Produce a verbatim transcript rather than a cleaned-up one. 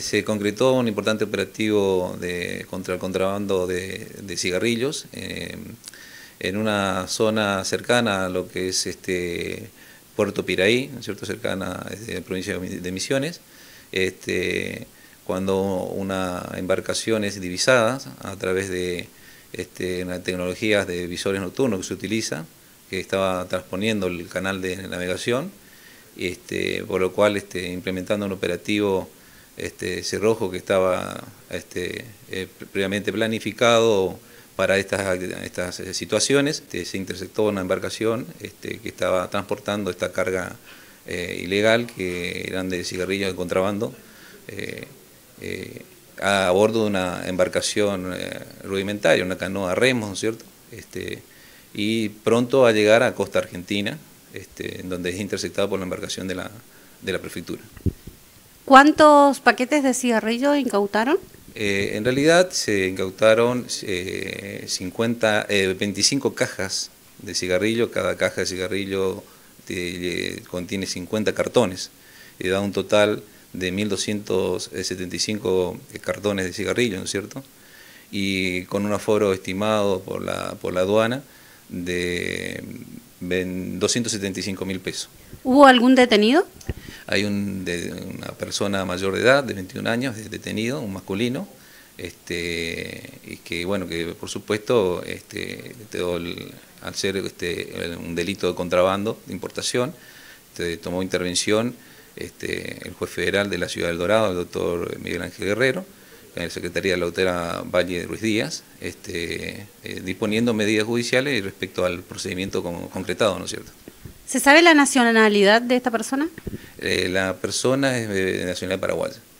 Se concretó un importante operativo de, contra el contrabando de, de cigarrillos eh, en una zona cercana a lo que es este Puerto Piraí, ¿no es cierto?, cercana a la provincia de Misiones, este, cuando una embarcación es divisada a través de este, una tecnologías de visores nocturnos que se utiliza, que estaba transponiendo el canal de navegación, este, por lo cual este, implementando un operativo este, cerrojo que estaba este, eh, previamente planificado para estas, estas situaciones. Este, se interceptó una embarcación este, que estaba transportando esta carga eh, ilegal, que eran de cigarrillos de contrabando, eh, eh, a bordo de una embarcación eh, rudimentaria, una canoa a remos, ¿no es cierto? Este, y pronto a llegar a costa argentina, este, en donde es interceptado por la embarcación de la, de la prefectura. ¿Cuántos paquetes de cigarrillos incautaron? Eh, en realidad se incautaron eh, cincuenta, eh, veinticinco cajas de cigarrillo. Cada caja de cigarrillo te, contiene cincuenta cartones, y da un total de mil doscientos setenta y cinco cartones de cigarrillo, ¿no es cierto? Y con un aforo estimado por la, por la aduana de doscientos setenta y cinco mil pesos. ¿Hubo algún detenido? Hay un, de, una persona mayor de edad, de veintiún años, detenido, un masculino, este, y que, bueno, que por supuesto, este, todo el, al ser este, un delito de contrabando, de importación, este, tomó intervención este, el juez federal de la Ciudad del Dorado, el doctor Miguel Ángel Guerrero, en la Secretaría de la doctora Valle Ruiz Díaz, este, eh, disponiendo medidas judiciales respecto al procedimiento con, concretado, ¿no es cierto? ¿Se sabe la nacionalidad de esta persona? Eh, la persona es de nacionalidad paraguaya.